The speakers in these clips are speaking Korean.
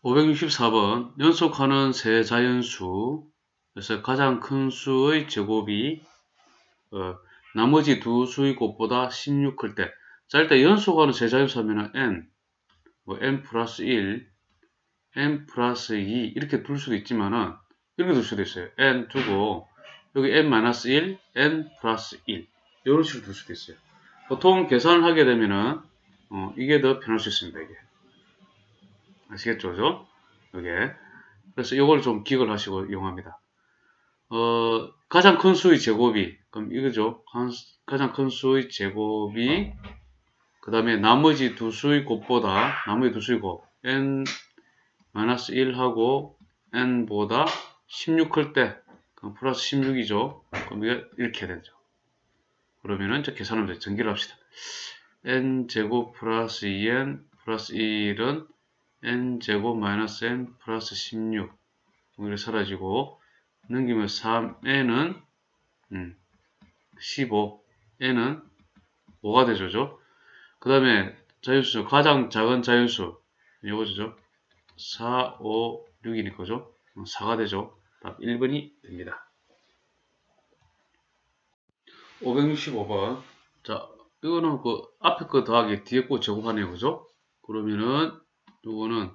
564번 연속하는 세 자연수 그래서 가장 큰 수의 제곱이 나머지 두 수의 곱보다 16 클 때. 자, 일단 연속하는 세 자연수 하면은 n, n 플러스 1, n 플러스 2 이렇게 둘 수도 있지만은 이렇게 둘 수도 있어요. n 두고 여기 n 마이너스 1, n 플러스 1 이런 식으로 둘 수도 있어요. 보통 계산을 하게 되면은 이게 더 편할 수 있습니다. 이게 아시겠죠? 그죠? 이게 그래서 이걸 좀 기억을 하시고 이용합니다. 가장 큰 수의 제곱이 그럼 이거죠. 가장 큰 수의 제곱이 그 다음에 나머지 두 수의 곱보다 나머지 두 수의 곱 n-1하고 n보다 16 클 때 그럼 플러스 16이죠. 그럼 이게 이렇게 되죠. 그러면은 이제 계산하면 전기를 합시다. n제곱 플러스 2n 플러스 1은 n제곱 마이너스 n 플러스 16 이렇게 사라지고 넘기면 3n은 15 n은 5가 되죠. 그 다음에 자연수 가장 작은 자연수 이거죠. 4, 5, 6이니까죠. 4가 되죠. 답 1번이 됩니다. 565번 자 이거는 그 앞에 거 더하기 뒤에 거 제곱하네요. 그죠? 그러면은 이거는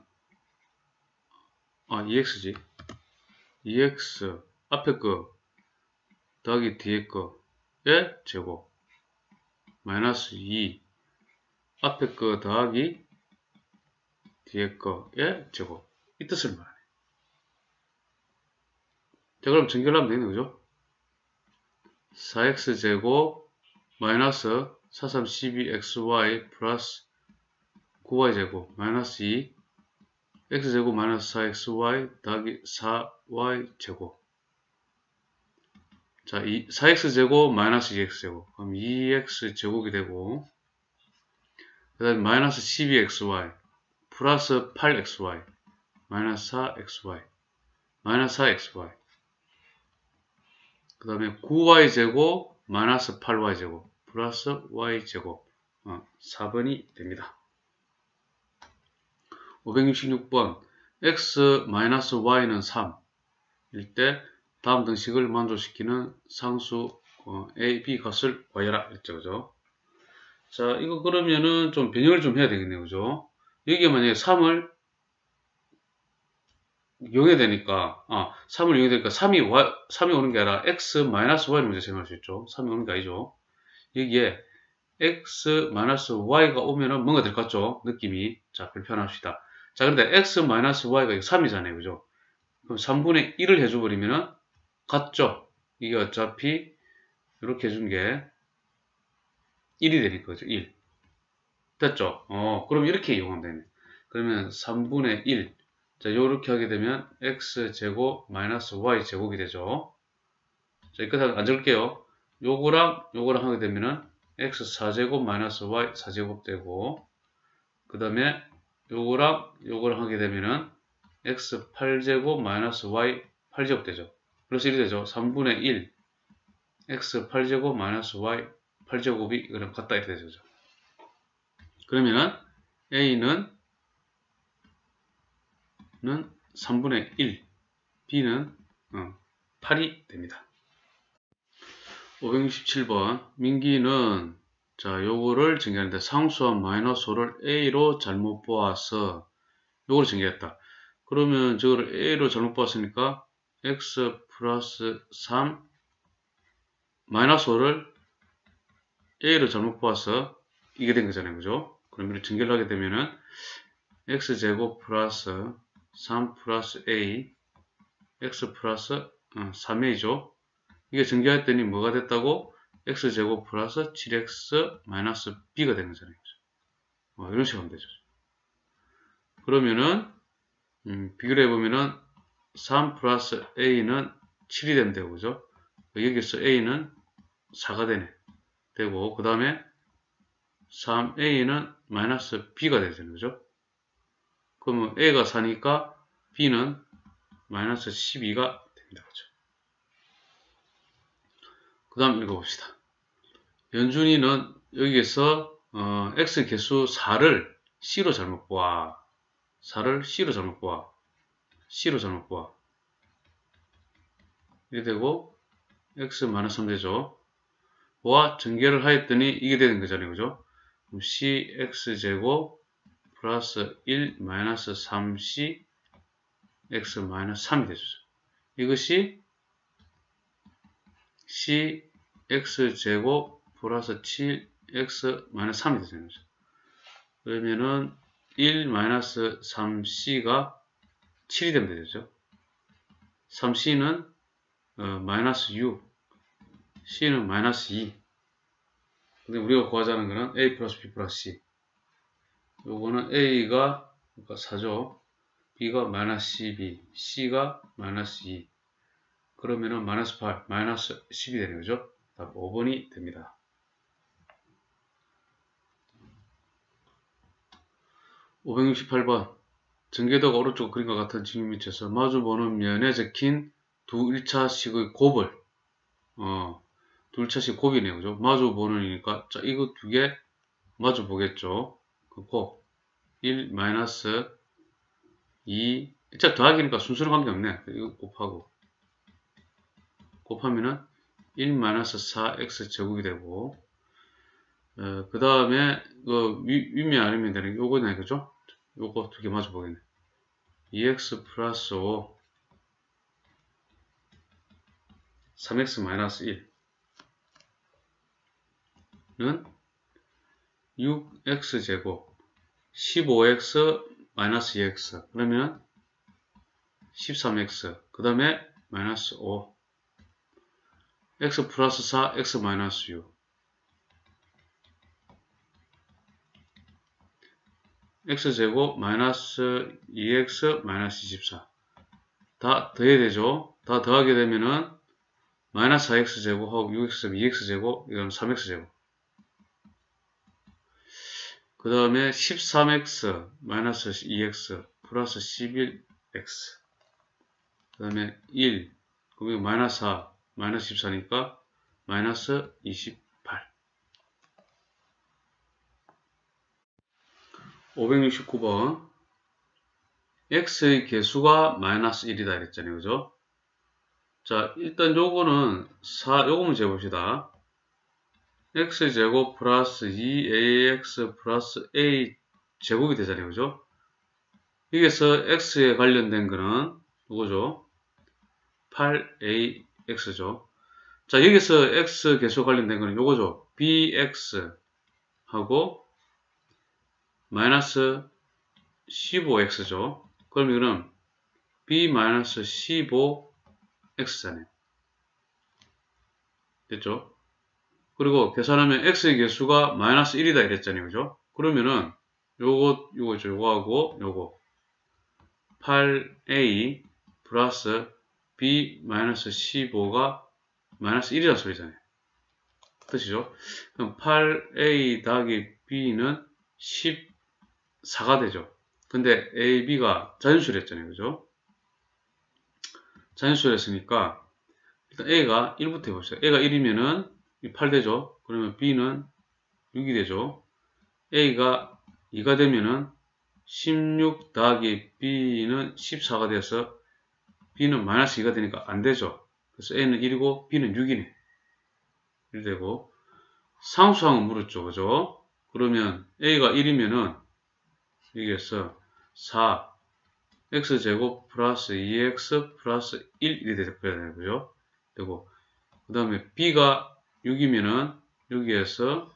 EX지. EX 앞에 거 더하기 뒤에 거의 제곱 마이너스 2 앞에 거 더하기 뒤에 거의 제곱 이 뜻을 말하네. 자 그럼 전결하면 되겠네. 그죠? 4x제곱 마이너스 4, 3, 12xy 플러스 9y제곱 마이너스 2 x제곱 마이너스 4xy 더하기 4y제곱 자, 4x제곱 마이너스 2x제곱 그럼 2x제곱이 되고 그 다음에 마이너스 12xy 플러스 8xy 마이너스 4xy 마이너스 4xy 그 다음에 9y제곱 마이너스 8y제곱 플러스 y제곱 4번이 됩니다. 566번 x 마이너스 y는 3일 때 다음 등식을 만족시키는 상수 a, b 값을 구하여라 했죠. 그죠? 자, 이거 그러면은 좀 변형을 좀 해야 되겠네요. 그죠? 여기에 만약에 3을 이용해야 되니까 3을 이용해야 되니까 3이 오는 게 아니라 x 마이너스 y를 먼저 생각할 수 있죠. 3이 오는 게 아니죠. 여기에 x 마이너스 y가 오면은 뭔가 될 것 같죠? 느낌이. 자, 불편합시다. 자, 그런데 x 마이너스 y가 3이잖아요. 그죠? 그럼 3분의 1을 해줘버리면은 같죠? 이게 어차피 이렇게 해준 게 1이 되니까 그죠? 1. 됐죠? 그럼 이렇게 이용하면 되네. 그러면 3분의 1. 자, 요렇게 하게 되면 x제곱 마이너스 y제곱이 되죠. 자, 이거 안 적을게요. 요거랑 하게 되면은 x4제곱 마이너스 y4제곱 되고 그 다음에 요거랑 하게 되면은 x8제곱 마이너스 y8제곱 되죠. 그래서 이렇게 되죠. 3분의 1 x8제곱 마이너스 y8제곱이 이거랑 같다 이렇게 되죠. 그러면은 a는 3분의 1 b는 8이 됩니다. 567번 민기는 자 요거를 정리하는데 상수함 마이너스 5를 a로 잘못 보아서 요거를 정리했다. 그러면 저거를 a로 잘못 보았으니까 x 플러스 3 마이너스 5를 a로 잘못 보아서 이게 된 거잖아요. 그죠? 그러면 정리를 하게 되면은 x제곱 플러스 3 플러스 a x 플러스 3a죠. 이게 전개했더니 뭐가 됐다고? x제곱 플러스 7x 마이너스 b가 되는 거잖아요. 이런 식으로 하면 되죠. 그러면은 비교를 해보면은 3 플러스 a는 7이 되면 되고 그죠? 여기서 a는 4가 되고 그 다음에 3a는 마이너스 b가 되잖아요. 그죠? 그러면 a가 4니까 b는 마이너스 12가 됩니다. 그죠? 그 다음 읽어봅시다. 연준이는 여기에서 x 개수 4를 c로 잘못 보아. 4를 C로 잘못 보아. C로 잘못 보아. 이렇게 되고, x-3 되죠. 와, 전개를 하였더니 이게 되는 거잖아요. 그죠? 그럼 cx제곱 플러스 1 마이너스 3c x 마이너스 3이 되죠. 이것이 cx제곱 플러스 7x 마이너스 3이 되잖아요. 그러면은 1 마이너스 3c가 7이 되면 되죠. 3c는 마이너스 6, c는 마이너스 2. 근데 우리가 구하자는 거는 a 플러스 b 플러스 c. 요거는 a가 그러니까 4죠. b가 마이너스 12, c가 마이너스 2. 그러면은 마이너스 8, 마이너스 10이 되는 거죠. 답 5번이 됩니다. 568번. 전개도가 오른쪽 그림과 같은 직면 밑에서 마주보는 면에 적힌 두 1차식의 곱을, 두 1차식 곱이네요. 그죠? 마주보는이니까, 자, 이거 두 개 마주보겠죠. 그 곱. 1 마이너스 2. 자, 더하기니까 순수는 관계없네. 이거 곱하면은 1 마이너스 4x 제곱이 되고, 그 다음에, 위면 아니면 되는 게 요거네. 그죠? 요거 두 개 마주 보겠네. 2x 플러스 5, 3x 마이너스 1는 6x 제곱, 15x 마이너스 2x, 그러면 13x, 그 다음에 마이너스 5, x 플러스 4, x 마이너스 6, x제곱 마이너스 2x 마이너스 24. 다 더해야 되죠. 다 더하게 되면은 마이너스 4x제곱하고 6x제곱, 2x제곱, 이건 3x제곱. 그 다음에 13x 마이너스 2x 플러스 11x. 그 다음에 1, 그럼 마이너스 4, 마이너스 14니까 마이너스 28. 569번. x의 개수가 마이너스 1이다 이랬잖아요. 그죠? 자, 일단 요거는 요거 문제 봅시다. x제곱 플러스 2ax 플러스 a 제곱이 되잖아요. 그죠? 여기서 x에 관련된 거는 요거죠. 8ax죠. 자, 여기서 x 개수 관련된 거는 요거죠. bx 하고 마이너스 15x죠. 그럼 이거는 b-15x잖아요. 됐죠? 그리고 계산하면 x의 개수가 마이너스 1이다 이랬잖아요. 그죠? 그러면은 요거죠. 요거하고 요거 8a 플러스 b-15가 마이너스 1이라는 소리잖아요. 뜻이죠? 그럼 8a 더하기 b는 14가 되죠. 근데 a, b가 자연수였잖아요. 그죠? 자연수였으니까 일단 a가 1부터 해봅시다. a가 1이면은 8 되죠. 그러면 b는 6이 되죠. a가 2가 되면은 16 더하기 b는 14가 돼서 b는 마이너스 2가 되니까 안 되죠. 그래서 a는 1이고 b는 6이네. 이렇게 되고 상수항은 물었죠. 그죠? 그러면 a가 1이면은 여기에서 4 x제곱 플러스 2x 플러스 1 이렇게 되잖아요. 그죠? 되고 그 다음에 b가 6이면은 여기에서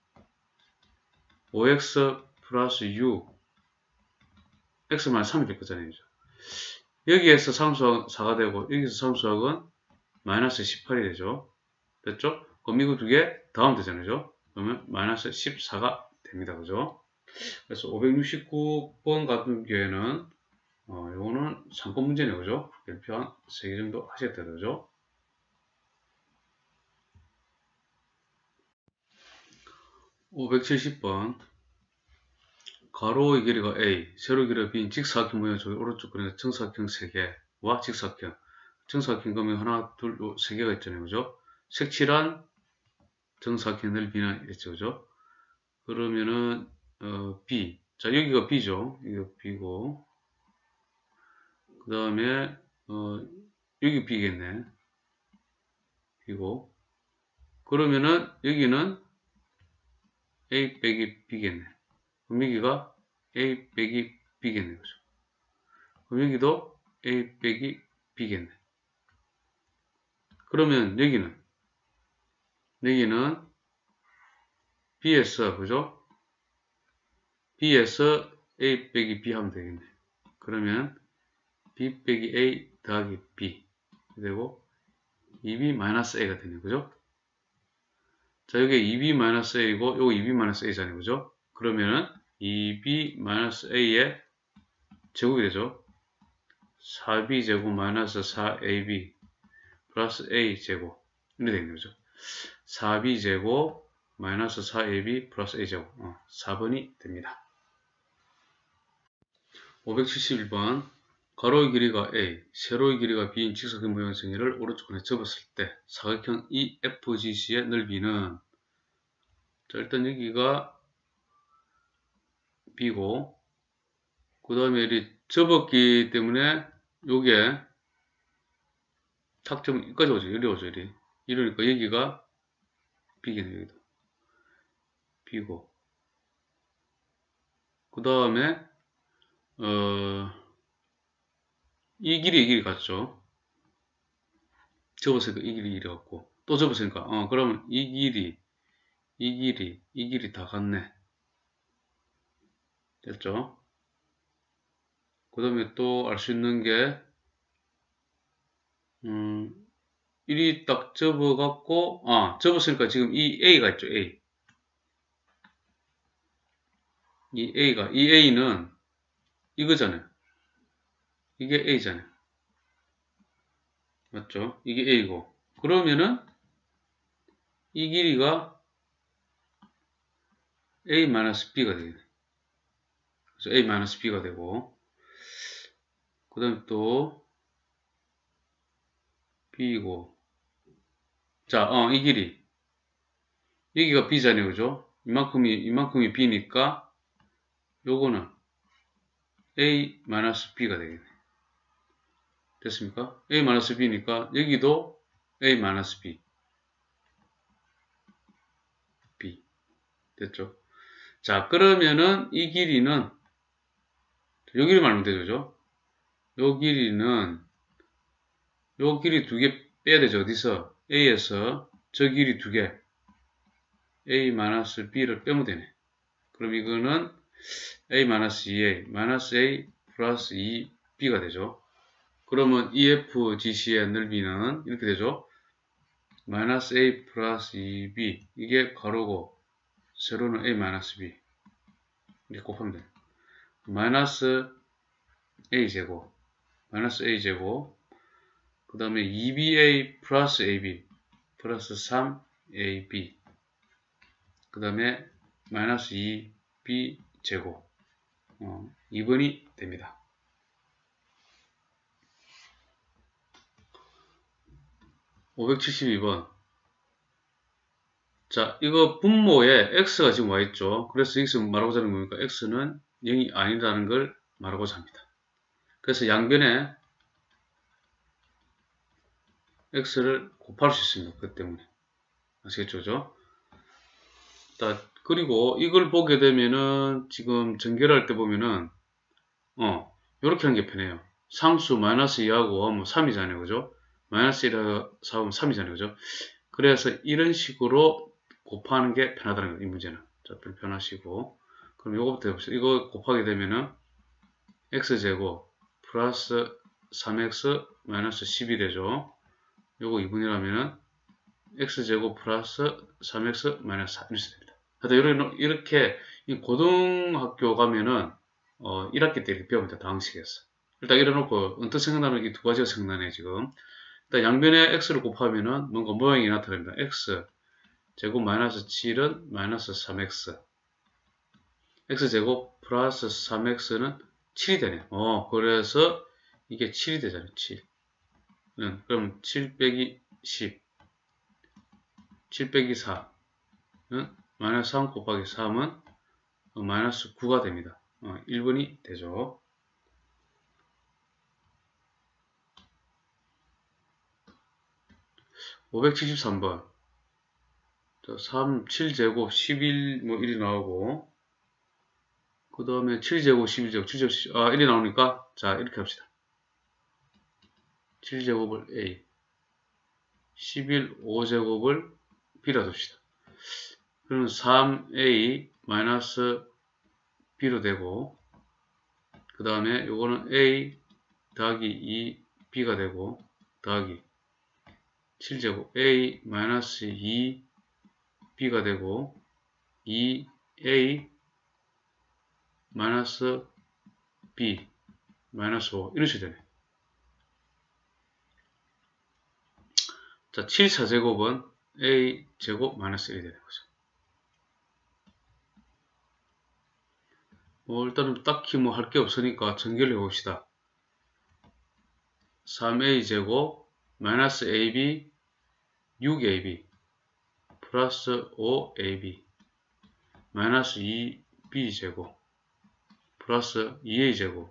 5x 플러스 6 x만 3이 될 거잖아요. 여기에서 상수항 4가 되고 여기서 상수항은 마이너스 18이 되죠. 됐죠? 그럼 이거 두 개 더하면 되잖아요. 그죠? 그러면 마이너스 14가 됩니다. 그죠? 그래서 569번 같은 경우에는 요거는 상권 문제네요. 그죠? 별표 한 3개 정도 하셨다. 그죠? 570번. 가로의 길이가 A, 세로의 길이가 B인 직사각형 모양 쪽에 오른쪽 그림에 정사각형 3개와 직사각형. 정사각형 그러면 하나, 둘, 세 개가 있잖아요. 그죠? 색칠한 정사각형 넓이는 있죠. 그죠? 그러면은, B. 자, 여기가 B죠. 여기가 B고, 그 다음에, 여기 B겠네. B고, 그러면은, 여기는 A 빼기 B겠네. 그럼 여기가 A 빼기 B겠네. 그죠? 그럼 여기도 A 빼기 B겠네. 그러면 여기는 B에서, 그죠? B에서 A 빼기 B 하면 되겠네. 그러면 B 빼기 A 더하기 B 되고 2B-A가 되네. 그죠? 자, 여기 2B-A고 요거 2B-A잖아요. 그죠? 그러면은 2B-A의 제곱이 되죠. 4b제곱 마이너스 4ab 플러스 a제곱 이렇게 되는 거죠. 4b제곱 마이너스 4ab 플러스 a제곱 4번이 됩니다. 571번 가로의 길이가 a, 세로의 길이가 b인 직사각 모양의 정의를 오른쪽으로 접었을 때 사각형 EFGC의 넓이는, 자, 일단 여기가 b고, 그 다음에 이 접었기 때문에 요게 탁점 여기까지 오죠. 이리 오죠. 이러니까 여기가 b겠네요. 여기도 b고, 그 다음에 이 길이 같죠. 접었으니까 이 길이 이래 갖고 또 접었으니까 그러면 이 길이 다 같네. 됐죠? 그 다음에 또 알 수 있는 게 일이 딱 접어갖고 접었으니까 지금 이 A가 있죠. 이 A는 이거잖아요. 이게 A잖아요. 맞죠? 이게 A고, 그러면은 이 길이가 A-B가 되겠네. 그래서 A-B가 되고, 그 다음에 또 B고, 자, 이 길이 여기가 B잖아요. 그죠? 이만큼이 B니까 요거는 A-B가 되겠네. 됐습니까? A-B니까 여기도 A-B. B. 됐죠? 자, 그러면은 이 길이는 여기를 말하면 되죠. 그죠? 요 길이는 요 길이 두 개 빼야 되죠. 어디서? A에서 저 길이 두 개 A-B를 빼면 되네. 그럼 이거는 A-2A, -A 플러스 2B가 되죠. 그러면 EFGC의 넓이는 이렇게 되죠. -A 플러스 2B, 이게 가로고 세로는 A-B 이렇게 곱하면 돼요. 마이너스 A제곱 그 다음에 2BA 플러스 AB 플러스 3AB 그 다음에 마이너스 2B 제곱 2번이 됩니다. 572번. 자, 이거 분모에 x가 지금 와 있죠. 그래서 x는 말하고자 하는 겁니까? x는 0이 아니라는 걸 말하고자 합니다. 그래서 양변에 x를 곱할 수 있습니다. 그 때문에. 아시겠죠? 그죠? 그리고 이걸 보게 되면은 지금 전개를 할 때 보면은 요렇게 하는 게 편해요. 상수 마이너스 2하고 뭐 3이잖아요. 그죠? 마이너스 1하고 4하면 3이잖아요. 그죠? 그래서 이런 식으로 곱하는 게 편하다는 거예요. 이 문제는. 자, 불편하시고. 그럼 요거부터 해보세요. 이거 곱하게 되면은 x제곱 플러스 3x 마이너스 10이 되죠. 요거 2분이라면은 x제곱 플러스 3x 마이너스 4 이렇게 됩니다. 이렇게 고등학교 가면은 1학기 때 이렇게 배웁니다. 다항식에서. 일단 이래놓고 언뜻 생각나는 게 두 가지가 생각나네 지금. 일단 양변에 x를 곱하면은 뭔가 모양이 나타납니다. x 제곱 마이너스 7은 마이너스 3x x제곱 플러스 3x는 7이 되네. 그래서 이게 7이 되잖아요. 7. 그럼 7 빼기 10 7 빼기 4는 마이너스 3 곱하기 3은 마이너스 9가 됩니다. 1번이 되죠. 573번. 3, 7제곱, 11, 뭐 1이 나오고, 그 다음에 7제곱, 11제곱, 7제곱, 1이 나오니까, 자, 이렇게 합시다. 7제곱을 A, 11, 5제곱을 B라 둡시다. 그러면 3A 마이너스 B로 되고, 그 다음에 요거는 A 더하기 2B가 되고, 더하기 7제곱 A 마이너스 2B가 되고, 2A 마이너스 B 마이너스 5 이런 식이 되네. 자, 7차제곱은 A 제곱 마이너스 1이 되는 거죠. 일단은 딱히 뭐 할 게 없으니까 전개를 해봅시다. 3A 제곱 마이너스 AB 6AB 플러스 5AB 마이너스 2B 제곱 플러스 2A 제곱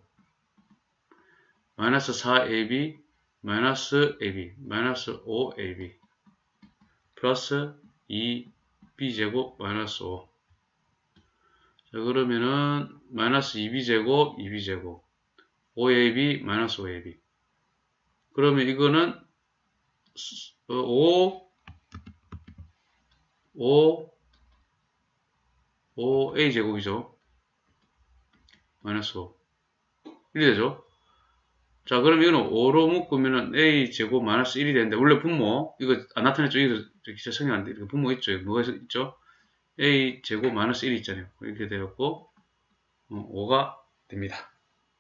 마이너스 4AB 마이너스 AB 마이너스 5AB 플러스 2B 제곱 마이너스 5. 자, 그러면은 마이너스 2B 제곱 2B 제곱 5AB 마이너스 5AB. 그러면 이거는 5A 제곱이죠. 마이너스 5. 이렇게 되죠. 자, 그럼 이거는 5로 묶으면은 A 제곱 마이너스 1이 되는데, 원래 분모, 이거 안 나타냈죠? 이거 기차 성이 안 돼. 이렇게 분모 있죠? 뭐가 있죠? A 제곱 마이너스 1이 있잖아요. 이렇게 되었고, 5가 됩니다.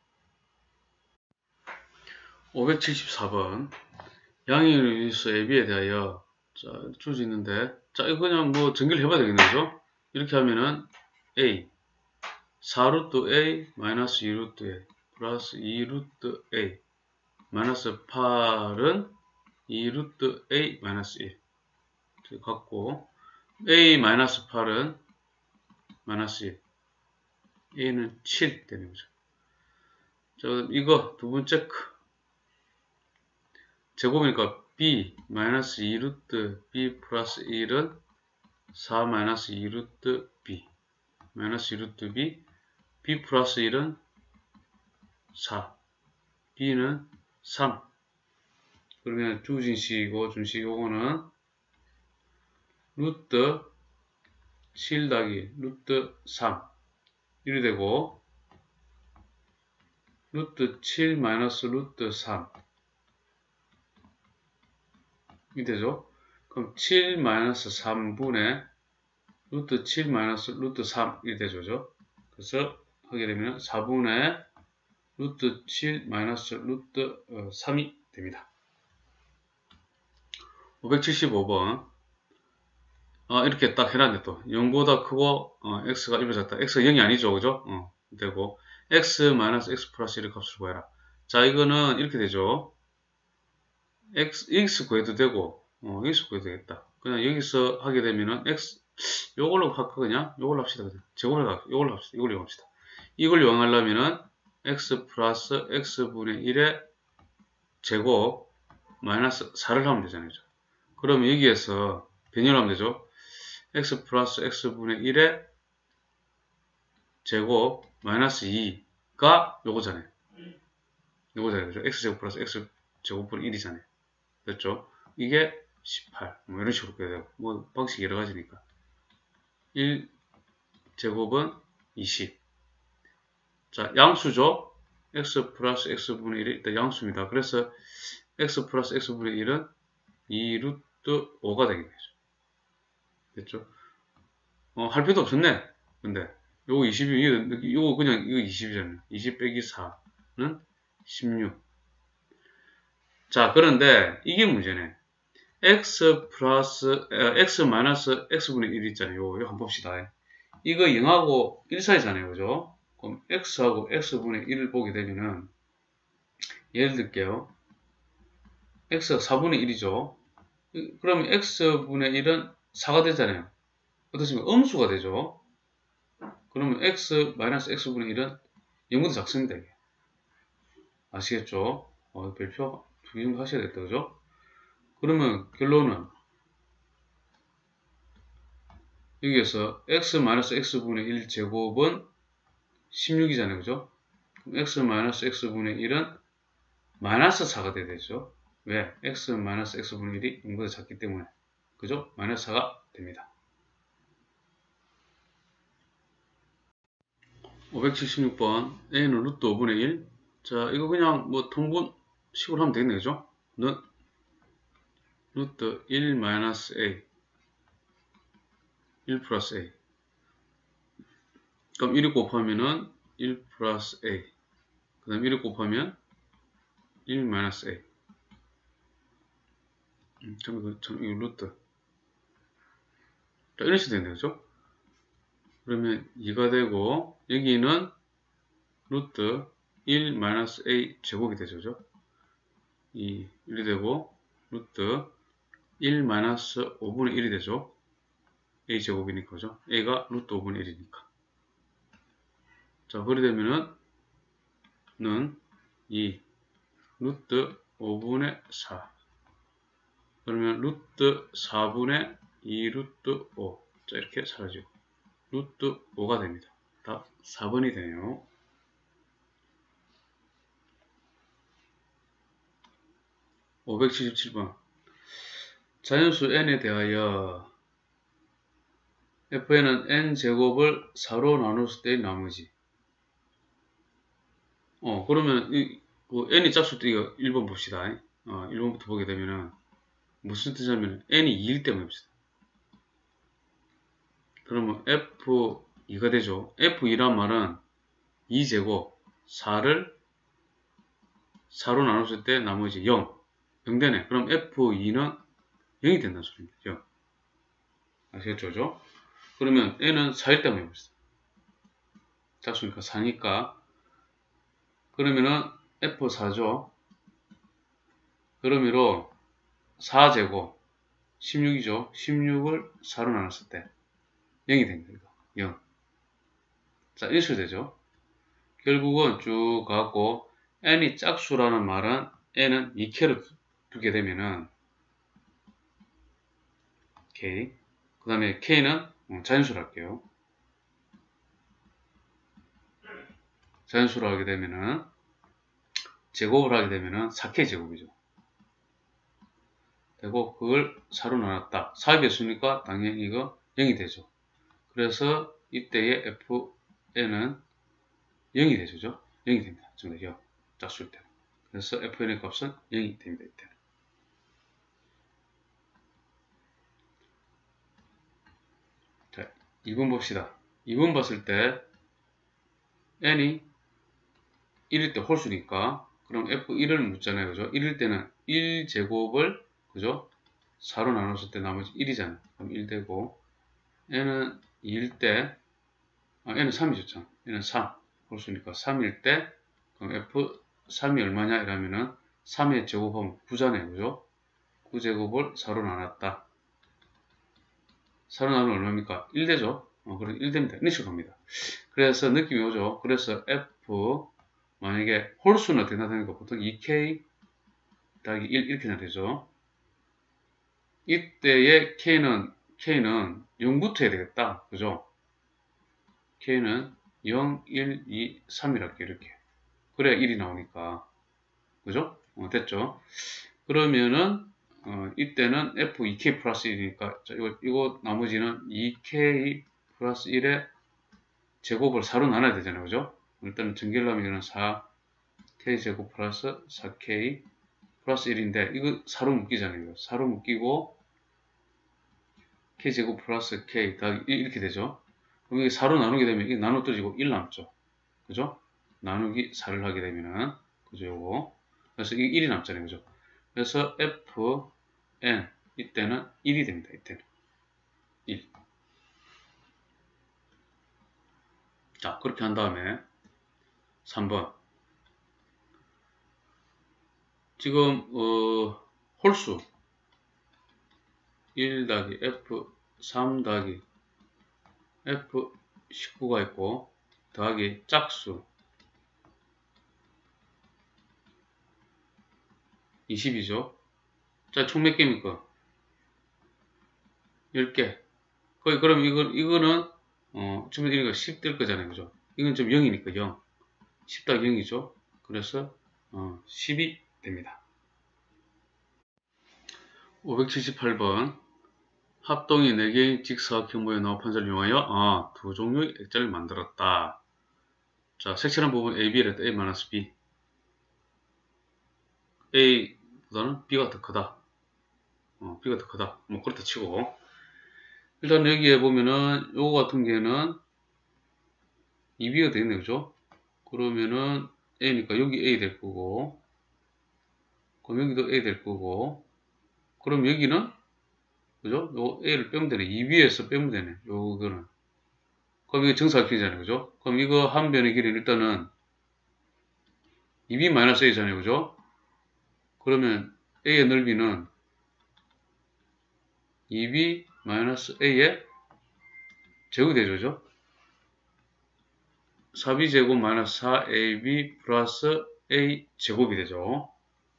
574번. 양의수 AB에 대하여, 자, 줄수 있는데, 자, 이거 그냥 뭐 전개를 해봐야 되겠네요. 이렇게 하면은 A, 4루트 A, 마이너스 2루트 A, 플러스 2루트 A, 마이너스 8은 2루트 A, 마이너스 1. 이렇게 갖고, A, 마이너스 8은 마이너스 1. A는 7 되는 거죠. 자, 이거 두 번째 제곱이니까 B 마이너스 2루트 B 플러스 1은 4 마이너스 2루트 B 마이너스 2루트 B B 플러스 1은 4 B는 3. 그러면 주진식이고 준식 요거는 루트 7 더하기 루트 3 이렇게 되고 루트 7 마이너스 루트 3 이 되죠. 그럼 7 마이너스 3분의 루트 7 마이너스 루트 3 이 되죠. 그래서 하게 되면 4분의 루트 7 마이너스 루트 3이 됩니다. 575번. 이렇게 딱 해놨는데 또 0보다 크고 x가 1보다 작다. x가 0이 아니죠. 그죠? 되고 x 마이너스 x 플러스 1의 값을 구해라. 자, 이거는 이렇게 되죠. x 구해도 되고 x 구해도 되겠다. 그냥 여기서 하게 되면은 x 요걸로 할까 그냥? 요걸로 합시다. 그냥. 요걸로 합시다. 이걸로 이용합시다. 이걸 이용하려면은 x 플러스 x분의 1의 제곱 마이너스 4를 하면 되잖아요. 그러면 여기에서 변형을 하면 되죠. x 플러스 x분의 1의 제곱 마이너스 2가 요거잖아요. 요거잖아요. 그죠? x제곱 플러스 x제곱분의 1이잖아요. 됐죠? 이게 18. 뭐 이런 식으로 써야 되고. 뭐 방식이 여러 가지니까. 1제곱은 20. 자, 양수죠? x 플러스 x분의 1이 일단 양수입니다. 그래서 x 플러스 x분의 1은 2루트 5가 되겠네요. 됐죠? 할 필요도 없었네. 근데 요거 20이 요거 그냥 이거 20이잖아요. 20 빼기 4는 16. 자, 그런데 이게 문제네. x 플러스 x 마이너스 x분의 1 있잖아요. 요거 한번 봅시다. 이거 0하고 1 사이잖아요. 그죠? 그럼 x하고 x분의 1을 보게 되면은 예를 들게요. x가 4분의 1이죠. 그러면 x분의 1은 4가 되잖아요. 어떻습니까? 음수가 되죠. 그러면 x 마이너스 x분의 1은 0보다 작습니다. 이게. 아시겠죠? 별표 2개 정도 하셔야겠다. 그죠? 그러면 결론은 여기에서 x 마이너스 x분의 1 제곱은 16이잖아요. 그죠? 그럼 x 마이너스 x분의 1은 마이너스 4가 돼야 되죠. 왜? x 마이너스 x분의 1이 0보다 작기 때문에. 그죠? 마이너스 4가 됩니다. 576번 a는 루트 5분의 1. 자, 이거 그냥 뭐 통분식으로 하면 되겠네. 그죠? 루트 1 마이너스 a 1 플러스 a. 그럼 1을 곱하면은 1 플러스 a. 그 다음 1을 곱하면 1 마이너스 a. 이거 루트. 자, 이런 식으로 되는 거죠. 그러면 2가 되고, 여기는 루트 1 마이너스 a 제곱이 되죠. 그죠? 1이 되고, 루트 1 마이너스 5분의 1이 되죠. a 제곱이니까, 그죠? a가 루트 5분의 1이니까. 자, 그리 되면은, 루트 5분의 4. 그러면 루트 4분의 2 루트 5. 자, 이렇게 사라지고. 루트 5가 됩니다. 답 4번이 되네요. 577번. 자연수 n에 대하여 fn은 n제곱을 4로 나눴을 때의 나머지. 그러면 n이 짝수일 때 이거 1번 봅시다. 1번부터 보게 되면은 무슨 뜻이냐면 n이 2일 때 봅시다. 그러면 f2가 되죠. f2란 말은 2제곱 4를 4로 나눴을 때 나머지 0 되네. 그럼 f2는 0이 된다는 소리입니다. 0. 아시겠죠? 그러면 n은 4일 때 해봅시다. 짝수니까 4니까. 그러면은 f4죠. 그러므로 4제곱 16이죠. 16을 4로 나눴을 때 0이 됩니다. 이거. 0. 자, 이렇게 되죠. 결국은 쭉 가고 n이 짝수라는 말은 n은 2K로 두게 되면은 K. 그 다음에 K는 자연수로 할게요. 자연수로 하게 되면은 제곱을 하게 되면은 4K 제곱이죠. 되고 그걸 4로 나눴다. 4의 배수니까 당연히 이거 0이 되죠. 그래서 이때의 fn은 0이 되죠. 0이 됩니다. 정말 0. 짝수일 때. 그래서 fn의 값은 0이 됩니다. 이때는. 자, 2번 봅시다. 2번 봤을 때 n이 1일 때 홀수니까 그럼 f1을 묻잖아요. 그죠? 1일 때는 1제곱을 그죠? 4로 나눴을 때 나머지 1이잖아요. 그럼 1 되고 n은 2일 때 n은 3이죠. n은 3 홀수니까 3일 때 그럼 f3이 얼마냐 이러면은 3의 제곱하면 9잖아요. 그죠? 9제곱을 4로 나눴다. 4로 나누면 얼마입니까? 1 되죠? 그럼 1 됩니다. 이런 식으로 갑니다. 그래서 느낌이 오죠? 그래서 f 만약에 홀수는 어떻게 나타나니까 보통 2k 더하기 1 이렇게 나되죠. 이때의 k는 0부터 해야 되겠다. 그죠? k는 0, 1, 2, 3이랄게 이렇게. 그래야 1이 나오니까. 그죠? 됐죠? 그러면은 이때는 f2k 플러스 1이니까 자, 이거 나머지는 2k 플러스 1의 제곱을 4로 나눠야 되잖아요. 그죠? 일단 전개하려면 이거는 4k 제곱 플러스 4k 플러스 1인데 이거 4로 묶이잖아요. 4로 묶이고 k 제곱 플러스 k 더하기 1 이렇게 되죠. 그럼 이게 4로 나누게 되면 이게 나눠 떨어지고 1 남죠. 그죠? 나누기 4를 하게 되면은 그죠? 요거. 그래서 이게 1이 남잖아요. 그죠? 그래서 fn 이때는 1이 됩니다. 이때는 1. 자, 그렇게 한 다음에 3번. 지금 홀수 1 더하기 f 3 더하기 f 19가 있고 더하기 짝수 20이죠. 자, 총 몇 개입니까? 10개. 그럼 이거는 처음에 이거 10 될 거잖아요. 그죠? 이건 좀 0이니까 0. 10 더하기 0이죠. 그래서 10이 됩니다. 578번 합동이 4개의 직사각형 모양 나와 판자를 이용하여 두 종류의 액자를 만들었다. 자, 색칠한 부분 AB를 했다. A-B. A보다는 B가 더 크다. B가 더 크다. 뭐 그렇다 치고 일단 여기에 보면은 요거 같은 경우에는 2B가 되겠네. 그죠? 그러면은 A니까 여기 A 될 거고 그럼 여기도 A 될 거고 그럼 여기는 그죠? 요 A를 빼면 되네. 2B에서 빼면 되네. 요거는 그럼 이게 정사각형이잖아요. 그죠? 그럼 이거 한 변의 길이는 일단은 2B-A잖아요. 그죠? 그러면 A의 넓이는 2B-A의 제곱이 되죠. 그죠? 4b제곱 마이너스 4ab 플러스 a 제곱이 되죠.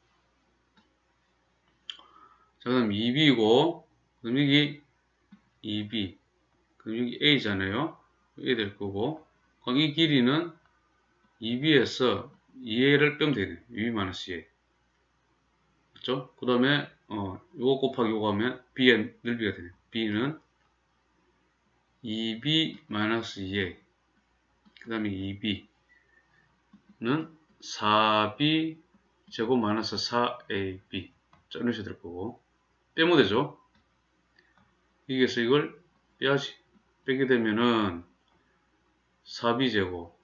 자, 그럼 2b이고, 그럼 여기 2b, 그럼 여기 a잖아요. a 될 거고, 그럼 이 길이는 2b에서 2a를 빼면 되네. 2b 마이너스 2a. 그렇죠? 그 다음에, 요거 곱하기 요거 하면 b의 넓이가 되네. b는 2b 마이너스 2a. 그 다음에 2b는 4b 제곱 마이너스 4ab. 자, 이런 식으로 될 거고. 빼면 되죠. 여기에서 이걸 빼야지. 빼게 되면은 4b제곱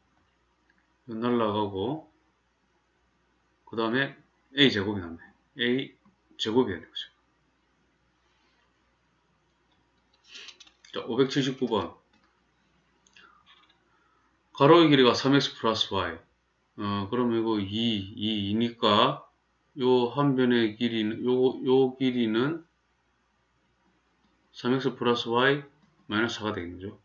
날라가고 그 다음에 a제곱이 남네. a제곱이 되는 거죠. 자, 579번 가로의 길이가 3x 플러스 y 그러면 이거 2니까 요 한 변의 길이는 요 길이는 3x 플러스 y 마이너스 4가 되겠죠.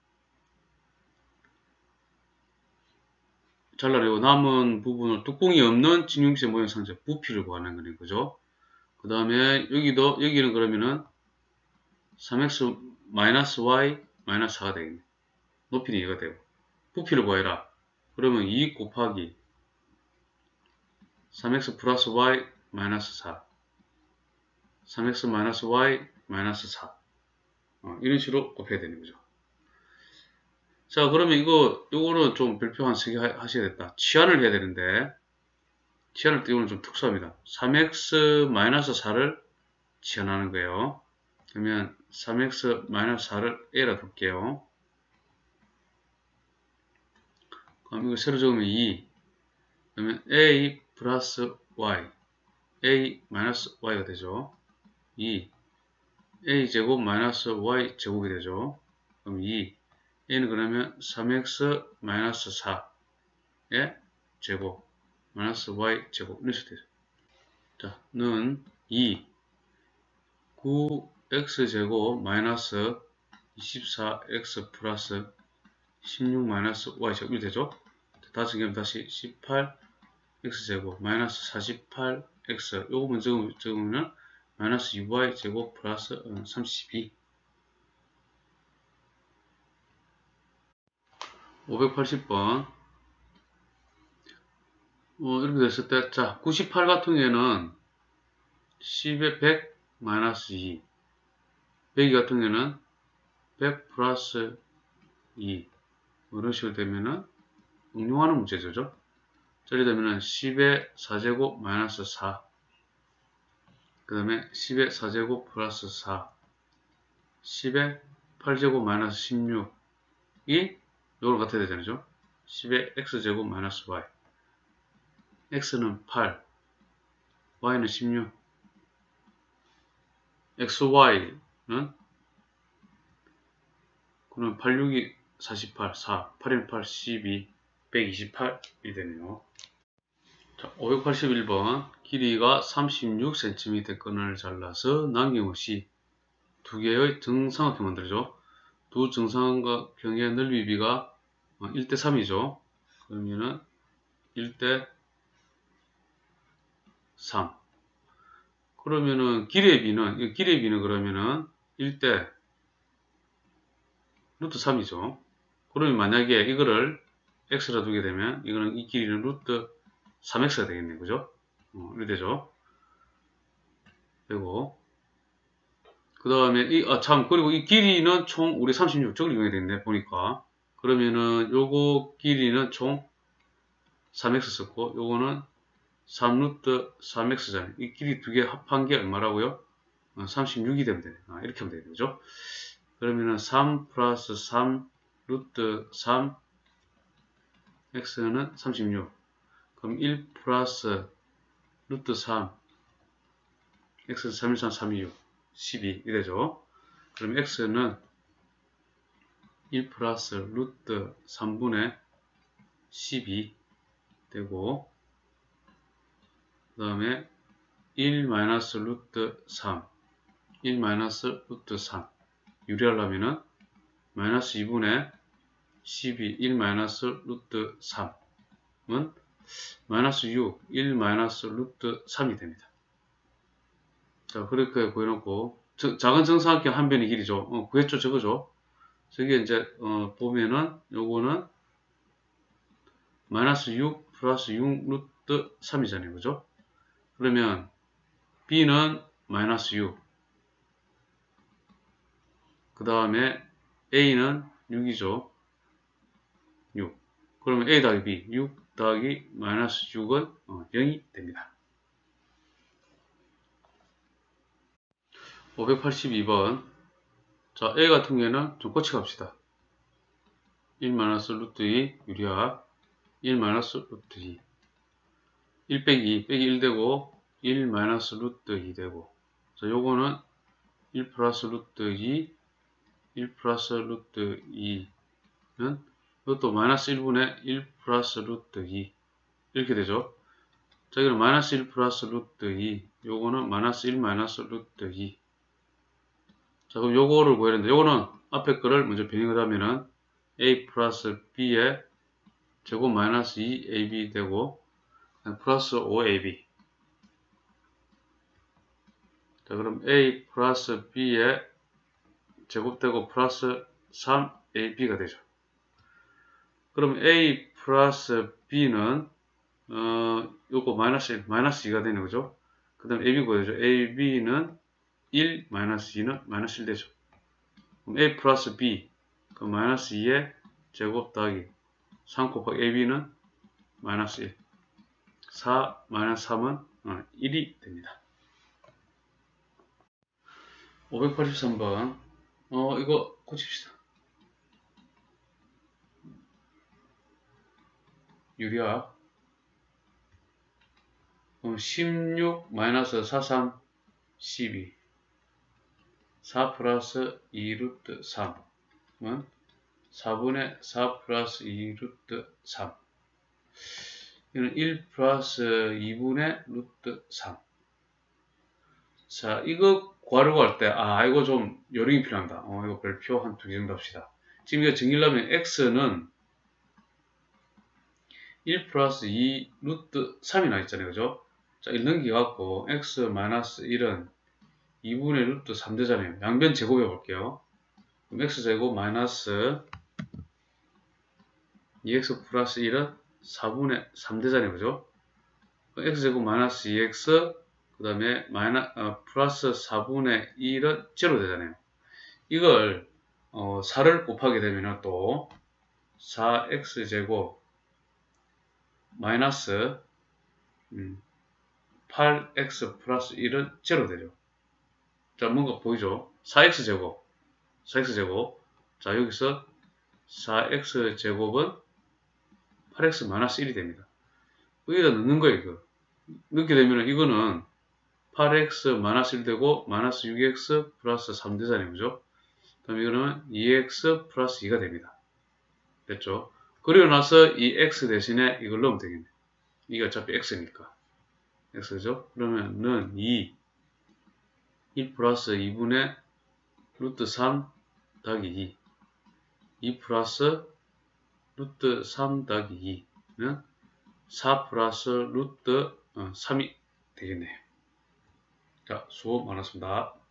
잘라내고 남은 부분을 뚜껑이 없는 진용색 모양 상자 부피를 구하는 거네. 그죠? 그 다음에 여기는 그러면은 3x 마이너스 y 마이너스 4가 되겠네. 높이는 이해가 되고 부피를 구해라. 그러면 2 곱하기 3x 플러스 y 마이너스 4 3x 마이너스 y 마이너스 4 이런 식으로 곱해야 되는 거죠. 자, 그러면 요거는 좀 별표 한 3개 하셔야겠다. 치환을 해야 되는데 치환을 띄우는 좀 특수합니다. 3x 마이너스 4를 치환하는 거예요. 그러면 3x 마이너스 4를 a라 둘게요. 그럼 이거 새로 적으면 2. 그러면 a 플러스 y, a 마이너스 y가 되죠. 2. a 제곱 마이너스 y 제곱이 되죠. 그럼 2. a는 그러면 3x 마이너스 4의 제곱 마이너스 y 제곱 이렇게 되죠. 자, 는 2. 9x 제곱 마이너스 24x 플러스 16 마이너스 y 제곱 이렇게 되죠. 다시 정리하면 다시 18x 제곱 마이너스 48x 요거만 적으면 마이너스 2y 제곱 플러스 32. 580번 이렇게 됐을 때, 자, 98 같은 경우에는 10의 100 마이너스 2 100 같은 경우에는 100 플러스 2 이런 식으로 되면은 응용하는 문제죠. 자, 이렇게 되면은 10의 4제곱 마이너스 4 그 다음에 10의 4제곱 플러스 4 10의 8제곱 마이너스 16이 요걸 같아야 되잖아요. 10의 x제곱 마이너스 y x는 8 y는 16 xy는 그럼 8, 6이 48 4 8인 8 12 128이 되네요. 자, 581번 길이가 36cm 끈을 잘라서 남김없이 두 개의 등삼각형 만들죠. 두 정사각형의 넓이비가 1대 3이죠. 그러면은 1대 3. 그러면은 길이의 비는 그러면은 1대 루트 3이죠. 그러면 만약에 이거를 x라 두게 되면 이거는 이 길이는 루트 3x가 되겠네요. 그죠? 이렇게 되죠. 되고 그 다음에 그리고 이 길이는 총 우리 36쪽을 이용해야 되겠네 보니까. 그러면은 요거 길이는 총 3x 썼고 요거는 3루트 3x잖아요. 이 길이 두 개 합한 게 얼마라고요? 36이 되면 되네. 이렇게 하면 되죠. 그러면은 3 플러스 3 루트 3 x는 36. 그럼 1 플러스 루트 3 x 3, 1, 3, 3, 2, 6 12 이래죠. 그럼 x는 1 플러스 루트 3분의 12 되고 그 다음에 1 마이너스 루트 3 1 마이너스 루트 3 유리하려면은 마이너스 2분의 12 1 마이너스 루트 3은 마이너스 6 1 마이너스 루트 3이 됩니다. 자 그렇게 구해놓고 작은 정사각형 한 변의 길이죠. 구했죠 저거죠. 저게 이제 보면은 요거는 마이너스 6 플러스 6 루트 3이잖아요. 그죠? 그러면 b는 마이너스 6 그 다음에 a는 6이죠. 6 그러면 a 더하기 b 6 더하기 마이너스 6은 0이 됩니다. 582번 자 a 같은 경우에는 좀 고치 갑시다. 1 마이너스 루트 2 유리화 1 마이너스 루트 2 1 빼기 2 빼기 1 되고 1 마이너스 루트 2 되고 자 요거는 1 플러스 루트 2 1 플러스 루트 2는 이것도 마이너스 1분의 1 플러스 루트 2 이렇게 되죠. 자 여기는 마이너스 1 플러스 루트 2 요거는 마이너스 1 마이너스 루트 2 자 그럼 요거를 구해야 되는데 요거는 앞에 거를 먼저 변형을 하면은 a 플러스 b의 제곱 마이너스 2ab 되고 플러스 5ab 자 그럼 a 플러스 b의 제곱되고 플러스 3ab가 되죠. 그럼 a 플러스 b는 요거 마이너스 1, 마이너스 2가 되는 거죠. 그 다음 ab 구해야죠. ab는 1 마이너스 2는 마이너스 1 되죠. 그럼 a 플러스 b 그 마이너스 2의 제곱 더하기 3 곱하기 ab는 마이너스 1 4 마이너스 3은 1이 됩니다. 583번 이거 고칩시다. 유리화 16 마이너스 43 12 4 플러스 2 루트 3은 4분의 4 플러스 2 루트 3 이거는 1 플러스 2분의 루트 3 자 이거 구하려고 할 때 이거 좀 요령이 필요합니다. 이거 별표 한 2개 정도 합시다. 지금 이거 정리하려면 x는 1 플러스 2 루트 3이 나있잖아요. 그죠? 자, 1 넘기갖고 x 마이너스 1은 2분의 루트 3 되잖아요. 양변 제곱해 볼게요. 그럼 x제곱 마이너스 2x 플러스 1은 4분의 3 되잖아요. 그죠? x제곱 마이너스 2x 그 다음에 플러스 4분의 1은 0 되잖아요. 이걸 4를 곱하게 되면 또 4x제곱 마이너스 8x 플러스 1은 0 되죠. 자, 뭔가 보이죠? 4x제곱. 자, 여기서 4x제곱은 8x 마이너스 1이 됩니다. 여기다 넣는 거예요, 이거. 넣게 되면 이거는 8x 마이너스 1 되고, 마이너스 6x 플러스 3 되잖아요. 그죠? 그럼 이거는 2x 플러스 2가 됩니다. 됐죠? 그리고 나서 이 x 대신에 이걸 넣으면 되겠네. 이게 어차피 x니까. x죠? 그러면은 2 1 플러스 2분의 루트 3 더하기 2 2 플러스 루트 3 더하기 2는 4 플러스 루트 3이 되겠네요. 자, 수고 많았습니다.